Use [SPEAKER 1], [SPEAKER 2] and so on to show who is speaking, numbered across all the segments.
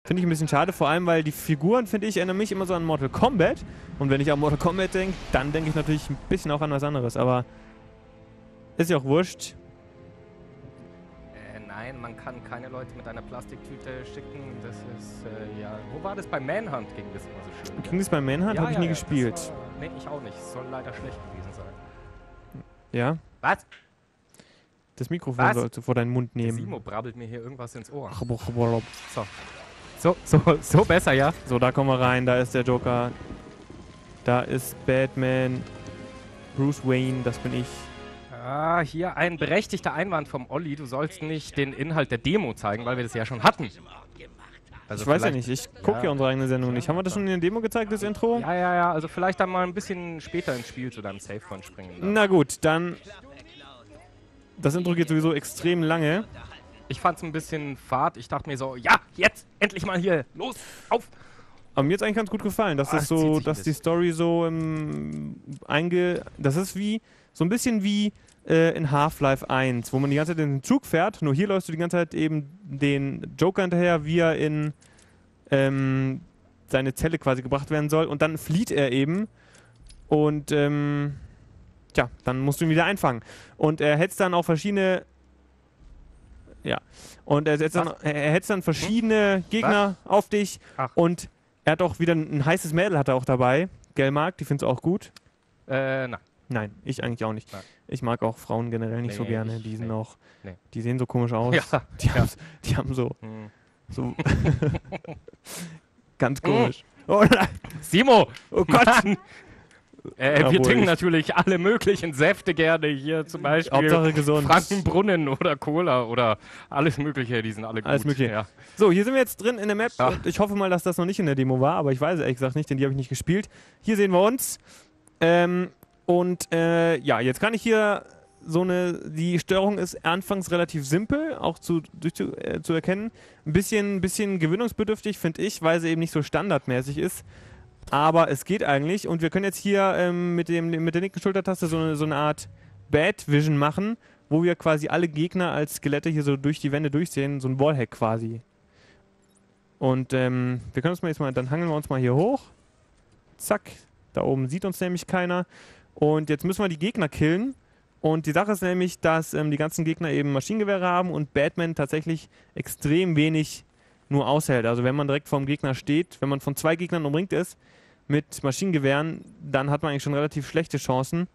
[SPEAKER 1] Finde ich ein bisschen schade, vor allem, weil die Figuren, finde ich, erinnern mich immer so an Mortal Kombat. Und wenn ich an Mortal Kombat denke, dann denke ich natürlich ein bisschen auch an was anderes. Aber ist ja auch wurscht.
[SPEAKER 2] Nein, man kann keine Leute mit einer Plastiktüte schicken. Das ist, ja... Wo war das? Bei Manhunt ging das immer so schön.
[SPEAKER 1] Ging das bei Manhunt?
[SPEAKER 2] Ja,
[SPEAKER 1] Habe ich nie gespielt.
[SPEAKER 2] Nee, ich auch nicht. Soll leider schlecht gewesen sein.
[SPEAKER 1] Ja?
[SPEAKER 2] Was?
[SPEAKER 1] Das Mikrofon sollst du vor deinen Mund
[SPEAKER 2] Der
[SPEAKER 1] nehmen.
[SPEAKER 2] Simo brabbelt mir hier irgendwas ins Ohr.
[SPEAKER 1] So.
[SPEAKER 2] So besser, ja?
[SPEAKER 1] So, da kommen wir rein. Da ist der Joker. Da ist Batman. Bruce Wayne, das bin ich.
[SPEAKER 2] Ah, hier ein berechtigter Einwand vom Olli. Du sollst nicht den Inhalt der Demo zeigen, weil wir das ja schon hatten. Also
[SPEAKER 1] ich weiß ja nicht, ich gucke ja unsere eigene Sendung nicht. Haben wir das schon in der Demo gezeigt, das Intro?
[SPEAKER 2] Ja. Also vielleicht dann mal ein bisschen später ins Spiel zu deinem Safe-Point springen.
[SPEAKER 1] Na gut, dann... Das Intro geht sowieso extrem lange.
[SPEAKER 2] Ich fand's ein bisschen fad. Ich dachte mir so, ja, jetzt, endlich mal hier, los, auf!
[SPEAKER 1] Aber mir hat eigentlich ganz gut gefallen, dass das so, dass die Story so das ist wie, so ein bisschen wie in Half-Life 1, wo man die ganze Zeit in den Zug fährt, nur hier läufst du die ganze Zeit eben den Joker hinterher, wie er in seine Zelle quasi gebracht werden soll und dann flieht er eben und tja, dann musst du ihn wieder einfangen. Und er hetzt dann auch verschiedene und er hetzt dann verschiedene Gegner auf dich und er hat auch wieder ein heißes Mädel hat er auch dabei. Gell, Marc? Die findest du auch gut?
[SPEAKER 2] Nein.
[SPEAKER 1] Nein, ich eigentlich auch nicht.
[SPEAKER 2] Nein.
[SPEAKER 1] Ich mag auch Frauen generell nicht so gerne. Die sind auch,
[SPEAKER 2] Nee.
[SPEAKER 1] die sehen so komisch aus.
[SPEAKER 2] Ja.
[SPEAKER 1] Die haben so,
[SPEAKER 2] Hm.
[SPEAKER 1] so ganz komisch. Oh nein!
[SPEAKER 2] Simo!
[SPEAKER 1] Oh Gott!
[SPEAKER 2] Wir
[SPEAKER 1] Obwohl
[SPEAKER 2] trinken natürlich alle möglichen Säfte gerne. Hier zum Beispiel
[SPEAKER 1] Hauptsache gesund.
[SPEAKER 2] Frankenbrunnen oder Cola oder alles Mögliche. Die sind alle gut.
[SPEAKER 1] Alles Mögliche.
[SPEAKER 2] Ja.
[SPEAKER 1] So, hier sind wir jetzt drin in der Map und ich hoffe mal, dass das noch nicht in der Demo war, aber ich weiß es ehrlich gesagt nicht, denn die habe ich nicht gespielt. Hier sehen wir uns. Ja, jetzt kann ich hier die Steuerung ist anfangs relativ simpel, auch zu erkennen. Ein bisschen gewöhnungsbedürftig, finde ich, weil sie eben nicht so standardmäßig ist. Aber es geht eigentlich und wir können jetzt hier mit der linken Schultertaste so eine Art Bad Vision machen, wo wir quasi alle Gegner als Skelette hier so durch die Wände durchsehen, so ein Wallhack quasi. Und wir können uns mal jetzt mal, dann hangeln wir uns mal hier hoch. Zack, da oben sieht uns nämlich keiner. Und jetzt müssen wir die Gegner killen. Und die Sache ist nämlich, dass die ganzen Gegner eben Maschinengewehre haben und Batman tatsächlich extrem wenig nur aushält. Also wenn man direkt vorm Gegner steht, wenn man von 2 Gegnern umringt ist mit Maschinengewehren, dann hat man eigentlich schon relativ schlechte Chancen.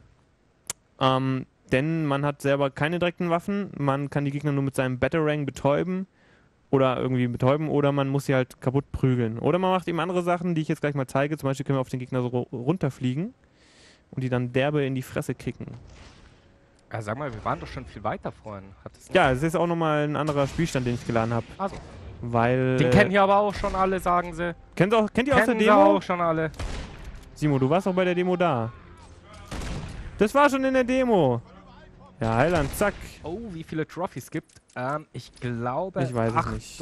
[SPEAKER 1] Denn man hat selber keine direkten Waffen, man kann die Gegner nur mit seinem Batarang betäuben oder man muss sie halt kaputt prügeln. Oder man macht eben andere Sachen, die ich jetzt gleich mal zeige. Zum Beispiel können wir auf den Gegner so runterfliegen und die dann derbe in die Fresse kicken.
[SPEAKER 2] Ja, sag mal, wir waren doch schon viel weiter, Freunde.
[SPEAKER 1] Ja, es ist auch nochmal ein anderer Spielstand, den ich geladen habe.
[SPEAKER 2] Also.
[SPEAKER 1] Weil...
[SPEAKER 2] Den kennen hier aber auch schon alle, sagen sie.
[SPEAKER 1] Kennt ihr aus der
[SPEAKER 2] Kennen sie
[SPEAKER 1] Demo?
[SPEAKER 2] auch schon alle.
[SPEAKER 1] Simo, du warst auch bei der Demo da. Das war schon in der Demo. Ja, Heiland, zack.
[SPEAKER 2] Oh, wie viele Trophys gibt? Ich glaube
[SPEAKER 1] Ich weiß es nicht.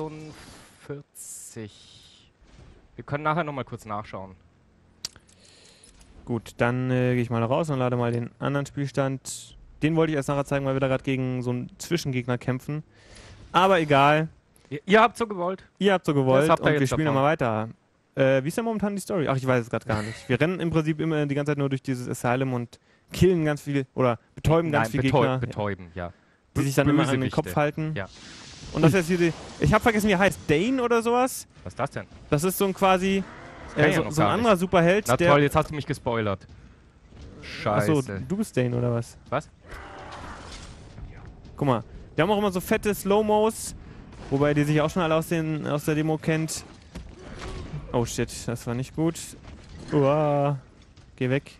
[SPEAKER 2] 48. Wir können nachher nochmal kurz nachschauen.
[SPEAKER 1] Gut, dann gehe ich mal raus und lade mal den anderen Spielstand. Den wollte ich erst nachher zeigen, weil wir da gerade gegen so einen Zwischengegner kämpfen. Aber egal.
[SPEAKER 2] Ihr habt so gewollt.
[SPEAKER 1] Ihr habt so gewollt
[SPEAKER 2] habt ihr
[SPEAKER 1] und wir
[SPEAKER 2] jetzt
[SPEAKER 1] spielen
[SPEAKER 2] davon.
[SPEAKER 1] nochmal weiter. Wie ist denn momentan die Story? Ach, ich weiß es gerade gar nicht. Wir rennen im Prinzip immer die ganze Zeit nur durch dieses Asylum und killen ganz viele oder betäuben ganz viele Gegner.
[SPEAKER 2] Betäuben, ja.
[SPEAKER 1] Die sich dann immer an den Kopf halten.
[SPEAKER 2] Ja.
[SPEAKER 1] Und das ist jetzt hier ich habe vergessen, wie er heißt. Dane oder sowas?
[SPEAKER 2] Was ist das denn?
[SPEAKER 1] Das ist so ein quasi
[SPEAKER 2] kenn ich ja noch
[SPEAKER 1] so ein
[SPEAKER 2] gar
[SPEAKER 1] anderer Superheld.
[SPEAKER 2] Na toll, jetzt hast du mich gespoilert. Scheiße.
[SPEAKER 1] Achso, du bist Dane oder was?
[SPEAKER 2] Was?
[SPEAKER 1] Guck mal, die haben auch immer so fette Slow-Mos, wobei die sich auch schon alle aus der Demo kennt. Oh shit, das war nicht gut. Uah, geh weg.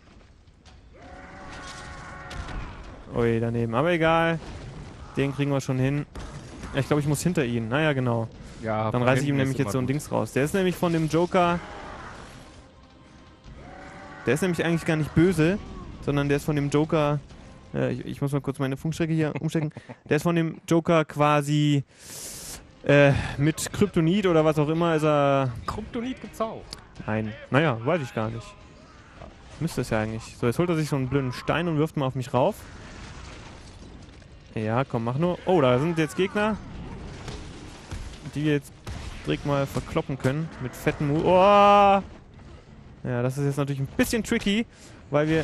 [SPEAKER 1] Ui, daneben, aber egal. Den kriegen wir schon hin. Ich glaube, ich muss hinter ihn. Naja, genau.
[SPEAKER 2] Ja,
[SPEAKER 1] dann reiße ich ihm nämlich jetzt so ein Dings raus. Der ist nämlich von dem Joker... Der ist nämlich eigentlich gar nicht böse, sondern der ist von dem Joker... ich muss mal kurz meine Funkstrecke hier umstecken. Der ist von dem Joker quasi mit Kryptonit oder was auch immer ist er...
[SPEAKER 2] Kryptonit gibt's auch.
[SPEAKER 1] Nein. Naja, weiß ich gar nicht. Müsste es ja eigentlich. So, jetzt holt er sich so einen blöden Stein und wirft mal auf mich rauf. Ja, komm, mach nur. Oh, da sind jetzt Gegner. Die jetzt direkt mal verkloppen können. Mit fetten Move. Oh! Ja, das ist jetzt natürlich ein bisschen tricky, weil wir...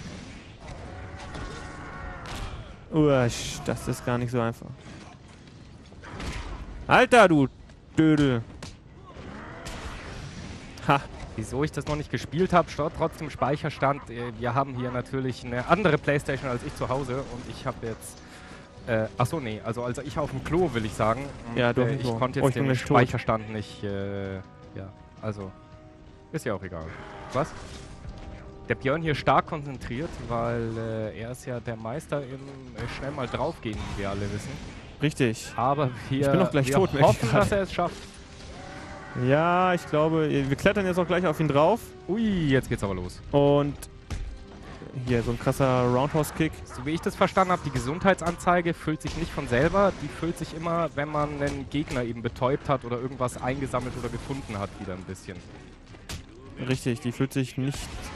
[SPEAKER 1] das ist gar nicht so einfach. Alter, du Dödel. Ha.
[SPEAKER 2] Wieso ich das noch nicht gespielt habe, trotzdem Speicherstand. Wir haben hier natürlich eine andere Playstation als ich zu Hause und ich habe jetzt... achso, nee, also ich auf dem Klo, will ich sagen.
[SPEAKER 1] Ja, du
[SPEAKER 2] ich konnte jetzt den Speicherstand nicht... ja, also... Ist ja auch egal. Was? Der Björn hier stark konzentriert, weil er ist ja der Meister im schnell mal draufgehen, wie wir alle wissen.
[SPEAKER 1] Richtig.
[SPEAKER 2] Aber
[SPEAKER 1] ich bin auch gleich tot,
[SPEAKER 2] hoffen, dass er es schafft.
[SPEAKER 1] Ja, ich glaube, wir klettern jetzt auch gleich auf ihn drauf.
[SPEAKER 2] Ui, jetzt geht's aber los.
[SPEAKER 1] Und hier, so ein krasser Roundhouse-Kick.
[SPEAKER 2] So wie ich das verstanden habe, die Gesundheitsanzeige füllt sich nicht von selber. Die füllt sich immer, wenn man einen Gegner eben betäubt hat oder irgendwas eingesammelt oder gefunden hat, wieder ein bisschen.
[SPEAKER 1] Richtig, die füllt sich nicht...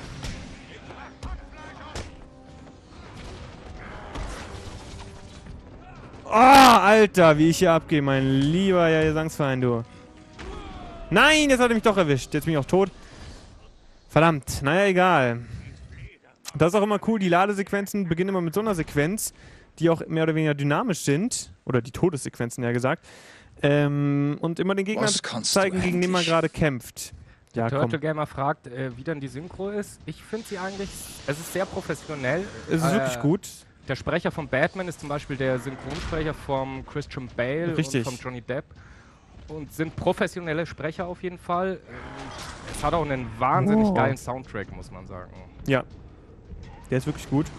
[SPEAKER 1] Oh, Alter, wie ich hier abgehe, mein lieber Gesangsverein, du. Nein, jetzt hat er mich doch erwischt. Jetzt bin ich auch tot. Verdammt, naja, egal. Das ist auch immer cool, die Ladesequenzen beginnen immer mit so einer Sequenz, die auch mehr oder weniger dynamisch sind. Oder die Todessequenzen, ja gesagt. Und immer den Gegner zeigen, gegen den man gerade kämpft. Ja,
[SPEAKER 2] Turtle Gamer fragt, wie denn die Synchro ist. Ich finde sie eigentlich, es ist sehr professionell.
[SPEAKER 1] Es ist wirklich gut.
[SPEAKER 2] Der Sprecher von Batman ist zum Beispiel der Synchronsprecher vom Christian Bale
[SPEAKER 1] Richtig.
[SPEAKER 2] und von Johnny Depp. Und sind professionelle Sprecher auf jeden Fall. Es hat auch einen wahnsinnig geilen Soundtrack, muss man sagen.
[SPEAKER 1] Ja, der ist wirklich gut.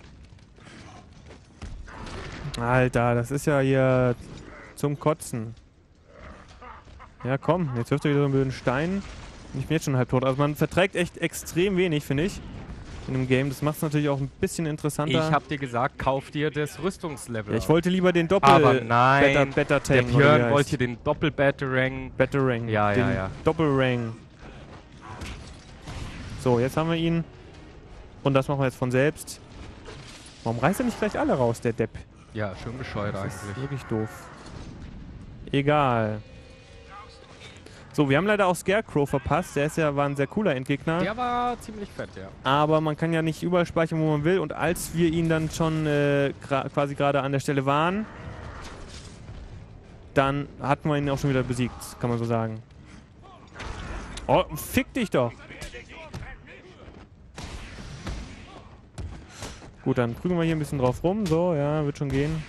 [SPEAKER 1] Alter, das ist ja hier zum Kotzen. Ja, komm, jetzt wirft er wieder so einen blöden Stein. Und ich bin jetzt schon halb tot. Also man verträgt echt extrem wenig, finde ich, in dem Game. Das macht es natürlich auch ein bisschen interessanter.
[SPEAKER 2] Ich hab dir gesagt, kauf dir das Rüstungslevel.
[SPEAKER 1] Ja, ich wollte lieber den
[SPEAKER 2] Aber nein,
[SPEAKER 1] Better
[SPEAKER 2] der
[SPEAKER 1] Tank.
[SPEAKER 2] Björn wollte hier den Doppel-Batarang.
[SPEAKER 1] Batarang.
[SPEAKER 2] Ja,
[SPEAKER 1] den
[SPEAKER 2] ja.
[SPEAKER 1] Doppelrang. So, jetzt haben wir ihn. Und das machen wir jetzt von selbst. Warum reißt er nicht gleich alle raus, der Depp?
[SPEAKER 2] Ja, schön bescheuert
[SPEAKER 1] Das
[SPEAKER 2] eigentlich.
[SPEAKER 1] ist wirklich doof. Egal. So, wir haben leider auch Scarecrow verpasst. War ein sehr cooler Endgegner.
[SPEAKER 2] Der war ziemlich fett, ja.
[SPEAKER 1] Aber man kann ja nicht überall speichern, wo man will. Und als wir ihn dann schon quasi gerade an der Stelle waren, dann hatten wir ihn auch schon wieder besiegt, kann man so sagen. Oh, fick dich doch! Gut, dann prügeln wir hier ein bisschen drauf rum. So, ja, wird schon gehen.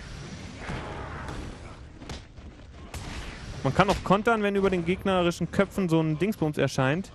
[SPEAKER 1] Man kann auch kontern, wenn über den gegnerischen Köpfen so ein Dingsbums erscheint.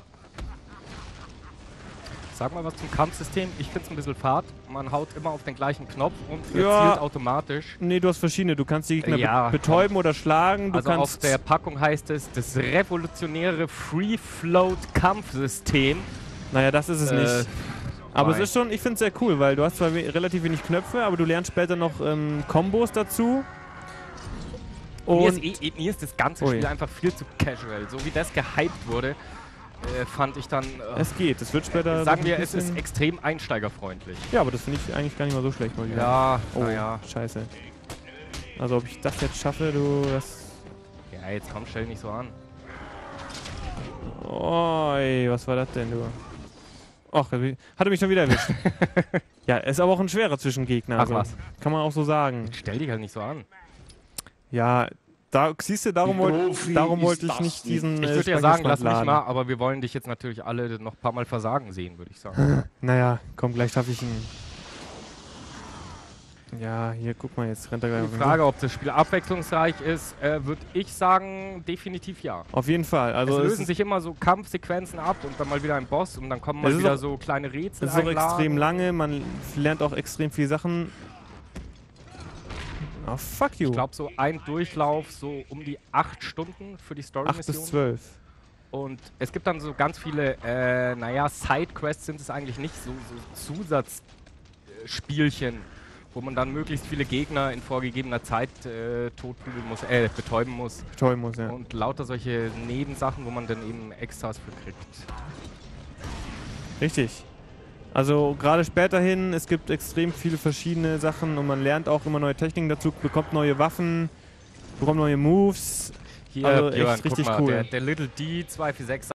[SPEAKER 2] Sag mal was zum Kampfsystem. Ich finde es ein bisschen fad. Man haut immer auf den gleichen Knopf und
[SPEAKER 1] Ja.
[SPEAKER 2] zielt automatisch.
[SPEAKER 1] Nee, du hast verschiedene. Du kannst die Gegner
[SPEAKER 2] Ja,
[SPEAKER 1] betäuben oder schlagen. Du
[SPEAKER 2] Also
[SPEAKER 1] kannst
[SPEAKER 2] auf der Packung heißt es, das revolutionäre Free-Float-Kampfsystem.
[SPEAKER 1] Naja, das ist es nicht. Aber es
[SPEAKER 2] nein.
[SPEAKER 1] ist schon, ich finde es sehr cool, weil du hast zwar relativ wenig Knöpfe, aber du lernst später noch Kombos dazu. Und
[SPEAKER 2] Mir ist das ganze Spiel einfach viel zu casual. So wie das gehypt wurde, fand ich dann...
[SPEAKER 1] es geht, es wird später...
[SPEAKER 2] sagen wir,
[SPEAKER 1] ein
[SPEAKER 2] es ist
[SPEAKER 1] bisschen-
[SPEAKER 2] extrem einsteigerfreundlich.
[SPEAKER 1] Ja, aber das finde ich eigentlich gar nicht mal so schlecht. Mal wieder.
[SPEAKER 2] Ja,
[SPEAKER 1] Oh,
[SPEAKER 2] naja.
[SPEAKER 1] scheiße. Also ob ich das jetzt schaffe, du... Das
[SPEAKER 2] Ja, jetzt komm, stell nicht so an.
[SPEAKER 1] Oi, was war das denn, du? Och, hat er mich schon wieder erwischt. Ja, ist aber auch ein schwerer Zwischengegner.
[SPEAKER 2] Ach
[SPEAKER 1] Also,
[SPEAKER 2] was.
[SPEAKER 1] kann man auch so sagen.
[SPEAKER 2] Stell dich halt nicht so an.
[SPEAKER 1] Ja, da siehst du, darum wollte ich nicht diesen...
[SPEAKER 2] Ich würde ja sagen, lass mich
[SPEAKER 1] laden.
[SPEAKER 2] mal, aber wir wollen dich jetzt natürlich alle noch ein paar Mal versagen sehen, würde ich sagen.
[SPEAKER 1] Naja, komm, gleich schaffe ich ihn. Ja, hier, guck mal, jetzt rennt er gleich auf
[SPEAKER 2] Die
[SPEAKER 1] mich.
[SPEAKER 2] Frage, ob das Spiel abwechslungsreich ist, würde ich sagen, definitiv ja.
[SPEAKER 1] Auf jeden Fall. Also
[SPEAKER 2] Es lösen sich immer so Kampfsequenzen ab und dann mal wieder ein Boss und dann kommen mal
[SPEAKER 1] Es ist
[SPEAKER 2] wieder
[SPEAKER 1] auch-
[SPEAKER 2] so kleine Rätsel.
[SPEAKER 1] es ist auch
[SPEAKER 2] einladen.
[SPEAKER 1] extrem lange, man lernt auch extrem viele Sachen. Oh, fuck you.
[SPEAKER 2] Ich glaube, so ein Durchlauf, so um die 8 Stunden für die
[SPEAKER 1] 8 bis
[SPEAKER 2] Story-Mission.
[SPEAKER 1] 12.
[SPEAKER 2] Und es gibt dann so ganz viele, Side-Quests sind es eigentlich nicht, so Zusatzspielchen, wo man dann möglichst viele Gegner in vorgegebener Zeit totprügeln muss, betäuben muss.
[SPEAKER 1] Toll muss, ja.
[SPEAKER 2] Und lauter solche Nebensachen, wo man dann eben Extras für kriegt.
[SPEAKER 1] Richtig. Also gerade später hin, es gibt extrem viele verschiedene Sachen und man lernt auch immer neue Techniken dazu, bekommt neue Waffen, bekommt neue Moves.
[SPEAKER 2] Hier,
[SPEAKER 1] Also
[SPEAKER 2] Björn,
[SPEAKER 1] echt richtig
[SPEAKER 2] guck mal,
[SPEAKER 1] cool.
[SPEAKER 2] der Little D 246